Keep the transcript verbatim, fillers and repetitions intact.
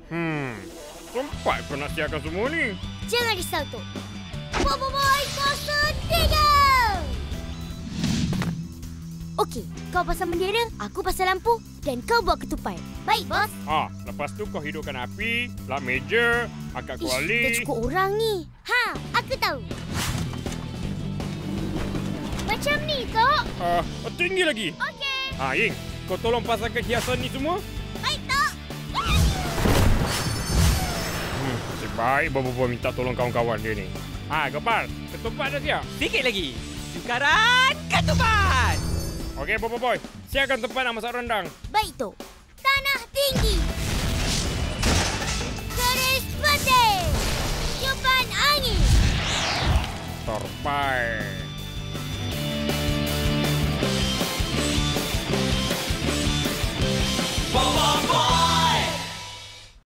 Hmm, sempat kau nak siapkan semua ni. Jangan risau, Tok. Bobo Boy kosong tiga. Okey, kau pasang bendera, aku pasang lampu dan kau bawa ketupai. Baik, bos. Ah, lepas tu kau hidupkan api, lap meja, angkat Ish, kuali. dah cukup orang ni. Ha, aku tahu. Macam ni, Tok. Ah, tinggi lagi. Okey. Ah, Ying, kau tolong pasangkan hiasan ni semua. Baik, Tok. Hmm, nasib baik Bobo Boy minta tolong kawan-kawan dia ni. Ah, Gopal, ketupat dah siap? Sikit lagi. Sukaran ketupat. Okey, Bobo Boy, siapkan tempat nak masak rendang. Baik, Tok. Tanah tinggi.